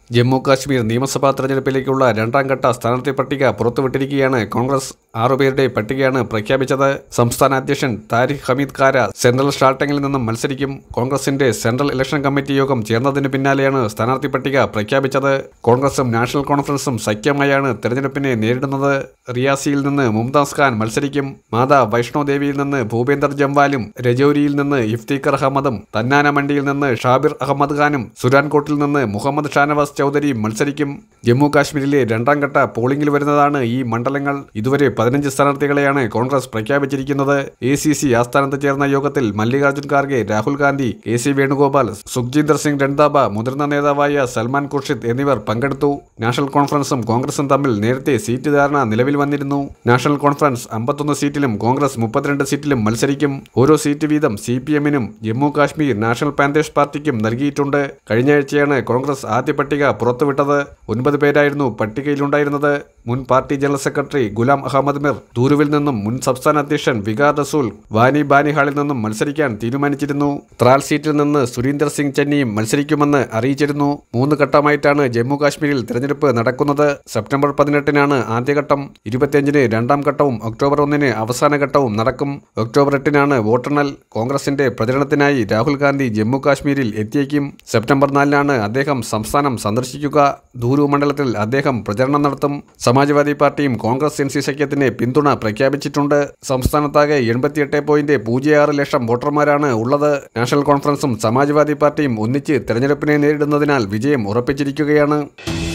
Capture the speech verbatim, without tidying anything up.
ജമ്മു കാശ്മീർ നിയമസഭാ തെരഞ്ഞെടുപ്പിലേക്കുള്ള രണ്ടാം ഘട്ട സ്ഥാനാർത്ഥി പട്ടിക പുറത്തുവിട്ടിരിക്കുകയാണ്. കോൺഗ്രസ് ആറുപേരുടെ പട്ടികയാണ് പ്രഖ്യാപിച്ചത്. സംസ്ഥാന അധ്യക്ഷൻ താരിഖ് ഹമീദ് കാര സെൻട്രൽ ഷാർട്ടിങ്ങിൽ നിന്നും മത്സരിക്കും. കോൺഗ്രസിന്റെ സെൻട്രൽ ഇലക്ഷൻ കമ്മിറ്റി യോഗം ചേർന്നതിന് പിന്നാലെയാണ് സ്ഥാനാർത്ഥി പട്ടിക പ്രഖ്യാപിച്ചത്. കോൺഗ്രസും നാഷണൽ കോൺഫറൻസും സഖ്യമായാണ് തെരഞ്ഞെടുപ്പിനെ നേരിടുന്നത്. റിയാസിയിൽ നിന്ന് മുംതാസ് ഖാൻ മത്സരിക്കും. മാതാ വൈഷ്ണോദേവിയിൽ നിന്ന് ഭൂപേന്ദർ ജംവാലും, രജൌരിയിൽ നിന്ന് ഇഫ്തിഖർ അഹമ്മദും, തന്നാനമണ്ഡിയിൽ നിന്ന് ഷാബിർ അഹമ്മദ് ഖാനും, സുരാൻകോട്ടിൽ നിന്ന് മുഹമ്മദ് ഷാനവാസ് ചൗധരിയും മത്സരിക്കും. ജമ്മു കാശ്മീരിലെ രണ്ടാം ഘട്ട പോളിംഗിൽ വരുന്നതാണ് ഈ മണ്ഡലങ്ങൾ. ഇതുവരെ പതിനഞ്ച് സ്ഥാനാർത്ഥികളെയാണ് കോൺഗ്രസ് പ്രഖ്യാപിച്ചിരിക്കുന്നത്. എ സി സി ആസ്ഥാനത്ത് ചേർന്ന യോഗത്തിൽ മല്ലികാർജ്ജുൻ ഖാർഗെ, രാഹുൽ ഗാന്ധി, കെ സി വേണുഗോപാൽ, സുഖ്ജീന്ദർ സിംഗ് രൺദാബ, മുതിർന്ന നേതാവായ സൽമാൻ ഖുർഷിദ് എന്നിവർ പങ്കെടുത്തു. നാഷണൽ കോൺഫറൻസും കോൺഗ്രസും തമ്മിൽ നേരത്തെ സീറ്റ് ധാരണ നിലവിൽ വന്നിരുന്നു. നാഷണൽ കോൺഫറൻസ് അമ്പത്തൊന്ന് സീറ്റിലും കോൺഗ്രസ് മുപ്പത്തിരണ്ട് സീറ്റിലും മത്സരിക്കും. ഓരോ സീറ്റ് വീതം സി പി എമ്മിനും ജമ്മു കാശ്മീർ നാഷണൽ പാന്തേഴ്സ് പാർട്ടിക്കും നൽകിയിട്ടുണ്ട്. കഴിഞ്ഞയാഴ്ചയാണ് കോൺഗ്രസ് ആദ്യ പട്ടിക പുറത്തുവിട്ടത്. ഒൻപത് പേരായിരുന്നു പട്ടികയിലുണ്ടായിരുന്നത്. മുൻ party general secretary Ghulam Ahmad Mir ദൂരുവിൽ നിന്നും മുൻ സംസ്ഥാന അധ്യക്ഷൻ വികാർ റസൂൽ വാനി ബാനിഹാളിൽ നിന്നും മത്സരിക്കാൻ തീരുമാനിച്ചിരുന്നു. ത്രാൽ സീറ്റിൽ നിന്ന് സുരീന്ദർ സിംഗ് ചെന്നിയും മത്സരിക്കുമെന്ന് അറിയിച്ചിരുന്നു. മൂന്ന് ഘട്ടമായിട്ടാണ് ജമ്മു കാശ്മീരിൽ തെരഞ്ഞെടുപ്പ് നടക്കുന്നത്. സെപ്റ്റംബർ പതിനെട്ടിനാണ് ആദ്യഘട്ടം, ഇരുപത്തിയഞ്ചിന് രണ്ടാം ഘട്ടവും ഒക്ടോബർ ഒന്നിന് അവസാന ഘട്ടവും നടക്കും. ഒക്ടോബർ എട്ടിനാണ് വോട്ടെണ്ണൽ. കോൺഗ്രസിന്റെ പ്രചരണത്തിനായി രാഹുൽ ഗാന്ധി ജമ്മു കാശ്മീരിൽ എത്തിയേക്കും. സെപ്റ്റംബർ നാലിനാണ് അദ്ദേഹം സംസ്ഥാനം സന്ദർശിക്കുക. ദൂരു മണ്ഡലത്തിൽ അദ്ദേഹം പ്രചരണം നടത്തും. സമാജ്വാദി പാർട്ടിയും കോൺഗ്രസ് എൻ സി സഖ്യത്തിന് പിന്തുണ പ്രഖ്യാപിച്ചിട്ടുണ്ട്. സംസ്ഥാനത്താകെ എൺപത്തിയെട്ട് പോയിന്റ് പൂജ്യം ആറ് ലക്ഷം വോട്ടർമാരാണ് ഉള്ളത്. നാഷണൽ കോൺഫറൻസും സമാജ്വാദി പാർട്ടിയും ഒന്നിച്ച് തെരഞ്ഞെടുപ്പിനെ നേരിടുന്നതിനാൽ വിജയം ഉറപ്പിച്ചിരിക്കുകയാണ്.